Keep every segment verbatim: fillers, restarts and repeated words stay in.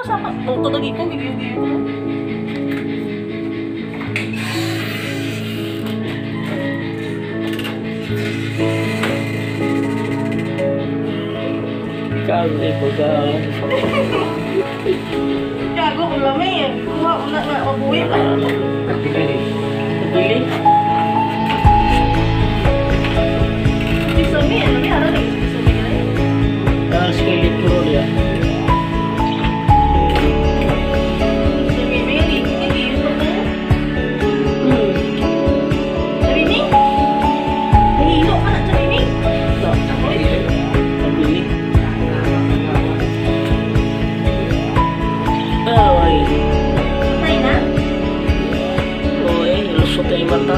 sama. Tuto lagi ko gitu-gitu. Kalau ibadah. Gago ko lang eh. Kuha ko na na mabuhi pa. Pili. Pili. Bisa mi, ano mi ara ni? Bisa mi kaya. Ah, sekali puro dia. Bisa mi mi ni ni ni ito ko. Hmm. Sabi ni? Hilo ka na sabi ni? Tak. Pili. Ay. Nay na? Oh, eh, lusot na yung mata.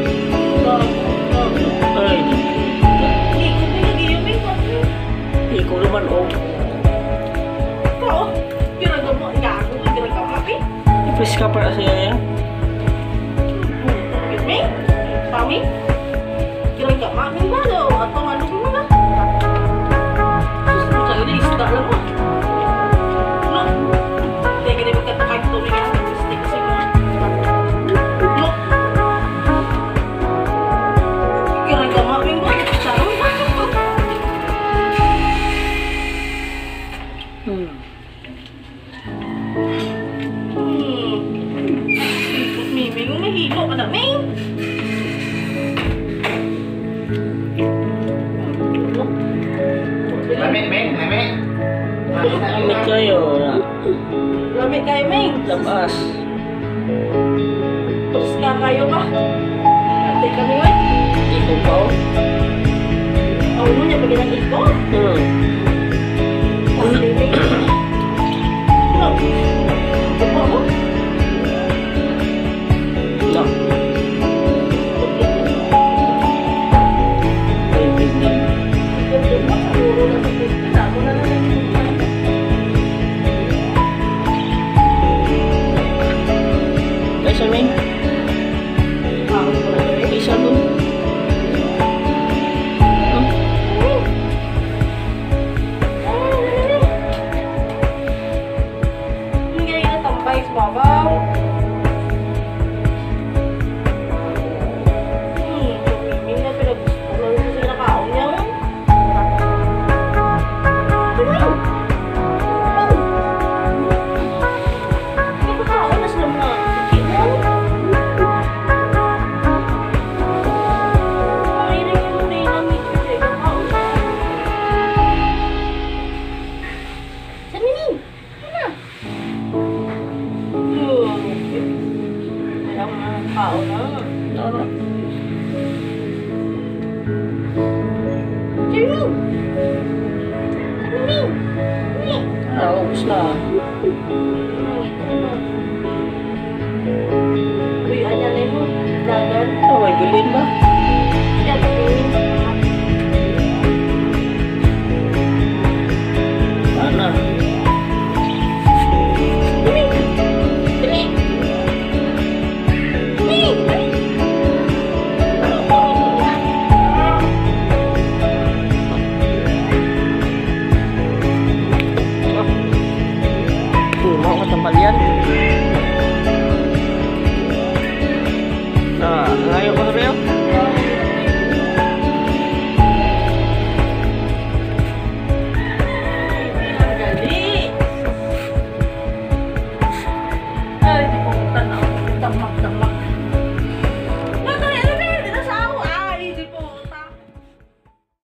Ay, Hindi ko pinag-iuming ko. di ko naman, oh. Ikaw, ginagawa, gago ko, ginagawa eh. Ipis ka para sa iya. With me? Tommy? Ginagawa, hindi ba daw? Ato nga doon mo na. Sus, sa ina, isda lang mo. No? Teka, di magkatakag ito niya. Stick kasi mo. No? Ginagawa, may mo. Sarong ba? Hmm. Hmm. Miming, umahilo ka na, Ming. Lamig, Ming, lamig. Lamig kayo. Lamig kayo, Ming. Labas. Terus nga kayo ba? Ate kami, Ming. Iko pa, oh. Oh, ano niya, pagin ang iko? Hmm. Ate, Ming. No. Iko mo? No. Ay, bigli. Ito mo, sa uro na sa pista. Ako na lang yung kumain. Kaysa, Ming? Ako ko na rin. Kaysa doon. Hmm? Hindi kayo natambay sa babaw. Hmm, hindi na pinagusto ko lang sa nakaon niya. Hindi ko kaon na sila mga kikit mo. Makinig yung muna yung namit ko siya. Kakaon siya. Sabi ni, ano? Ayaw mo na ng tao na. Ano? Jeremy! Jeremy! Jeremy! Ah, ubus na. Uy, anya na mo. Dagan. Oh, may bilin ba? Yan, Jeremy. Ana. Jeremy! Jeremy! Jeremy! Uh, mau ke tempat lian. Nah, ngayo ko na rin.